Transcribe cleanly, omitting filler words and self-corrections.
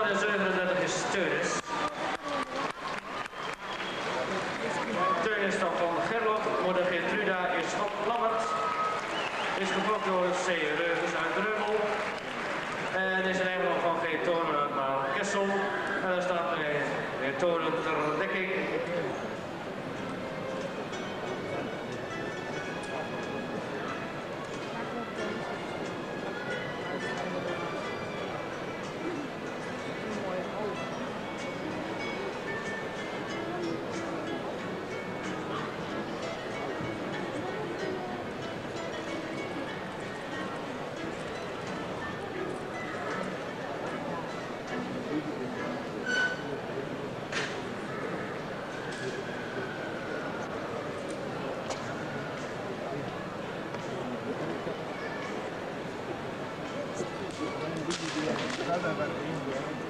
de 37 is Teunis. Teunis staat van Gerlof, moeder Gertruda is Schop Lammert. Is gevolgd door Sire uit Dreumel. En is een eigendom van geen toren, maar Kessel. En daar staat weer toren ter dekking. Nada,